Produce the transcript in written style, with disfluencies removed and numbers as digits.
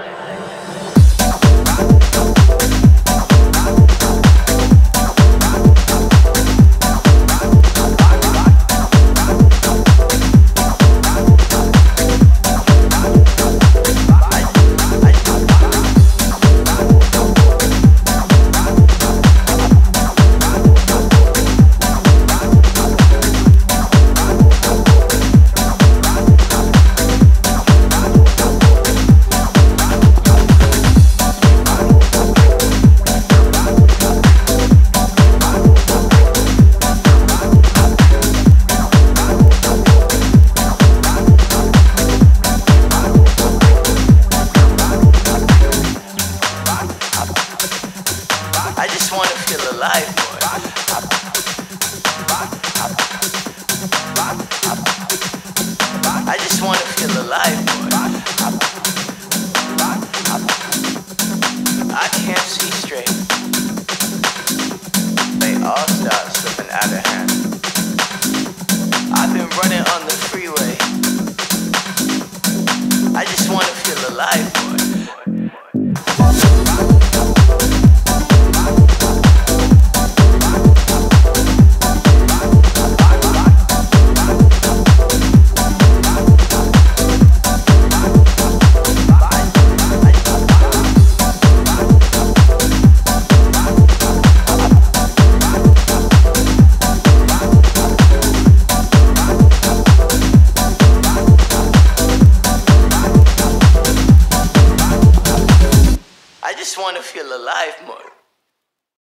I just wanna feel alive, boy. I just wanna feel alive, boy. I can't see straight. They all start slipping out of hand. I've been running on the freeway. I just wanna feel alive, boy. I just want to feel alive more.